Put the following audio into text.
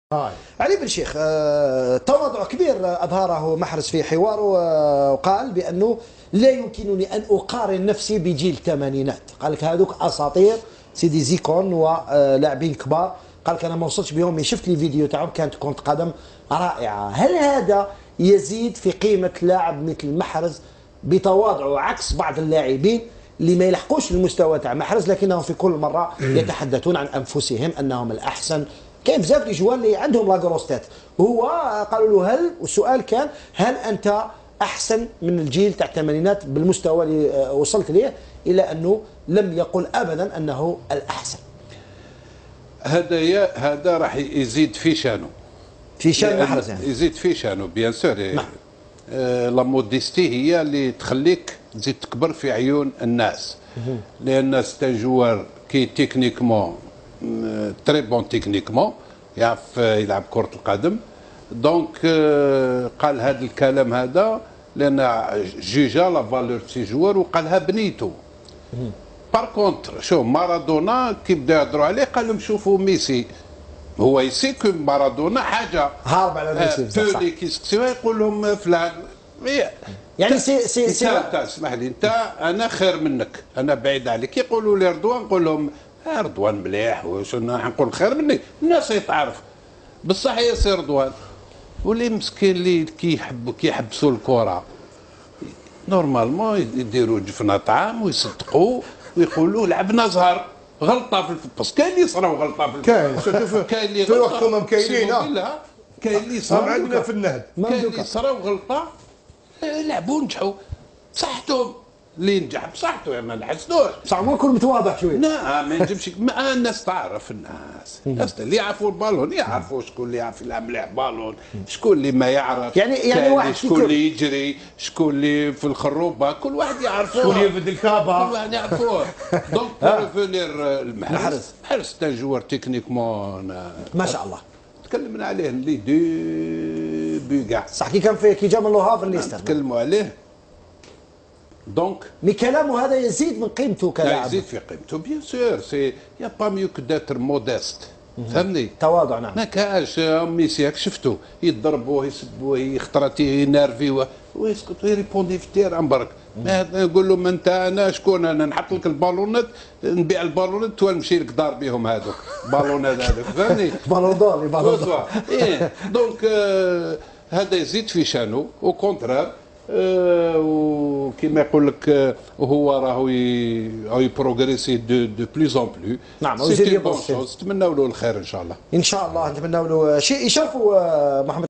علي بن شيخ، تواضع كبير أظهره محرز في حواره، وقال بأنه لا يمكنني أن أقارن نفسي بجيل الثمانينات. قال لك هذوك أساطير سيدي زيكون ولاعبين كبار. قال لك أنا ما وصلتش بهم، شفت لي فيديو تاعهم كانت كرة قدم رائعة. هل هذا يزيد في قيمة لاعب مثل محرز بتواضعه عكس بعض اللاعبين اللي ما يلحقوش المستوى تاع محرز، لكنهم في كل مرة يتحدثون عن أنفسهم أنهم الأحسن؟ كاين بزاف دي جوال اللي عندهم لا كروستات. هو قالوا له والسؤال كان هل انت احسن من الجيل تاع الثمانينات بالمستوى اللي وصلت ليه؟ الى انه لم يقل ابدا انه الاحسن. هذا راح يزيد في شانه، في شان محرز يعني. يزيد في شانه بيان سور. نعم. لا موديستي هي اللي تخليك تزيد تكبر في عيون الناس، لان ستا جوار كي تكنيكمون تري بون تكنيكمون، يعرف يلعب كرة القدم. دونك قال هذا الكلام هذا لان جوجا لا فالور سي جوار وقالها بنيتو. بار كونتر شوف مارادونا كي بداو يهضروا عليه قال لهم شوفوا ميسي، هو يسي كو مارادونا حاجه هارب على ميسي بصح. اللي كيسقسيوه يقول لهم فلان يعني سي انت اسمح لي، انت انا خير منك، انا بعيد عليك. يقولوا لي رضوان، نقول لهم رضوان مليح وشنو نقول خير مني، الناس يتعرف بصح يا سي رضوان. واللي مسكين اللي كيحبسوا الكره نورمالمون يديروا جفنا طعام ويصدقوا ويقولوا لعبنا زهر غلطه في الباس. كاين اللي صراو غلطه في كاين اللي في وقتهم كاينين. كاين اللي صراو عندنا في النهد، كاين اللي صراو غلطه لعبوا نجحوا بصحتهم. اللي نجح بصحته ما نحسنوش، بصح هو يكون متواضع شويه. لا ما نجمش. الناس تعرف، الناس اللي يعرفوا البالون يعرفوا شكون اللي يعرف يلعب مليح بالون، شكون اللي ما يعرف. يعني واحد شكون اللي يجري، شكون اللي في الخروبه، كل واحد يعرفوه، شكون يفد الكابا، كل واحد يعرفوه. دونك بور فونير المحرز تا جوار تكنيكمون ما شاء الله. تكلمنا عليه اللي ديبي كاع صح. كي جا من لو هافر اللي تكلموا عليه. دونك مي كلامه هذا يزيد من قيمته كلاعب. يزيد في قيمته بيان سور. سي يا با ميو كو داتر موديست، فهمني. تواضع. نعم. ما كاش ميسي شفتو يضربوه يسبوه يخترط ينرفيوه ويسكت ويريبوندي في التيران برك. يقول لهم انت انا شكون، انا نحط لك البالونات، نبيع البالونات ونمشي لك دار بهم هذوك بالونات هذوك، فهمني. بالون دور. ايه دونك هذا يزيد في شانه. او كونترار وكما يقول لك هو راهو يبروغريسي دو بلوز اون بلو. نعم. سي بون شوز، نتمنوا له الخير ان شاء الله. ان شاء الله نتمنوا له شيء يشرفوا محمد.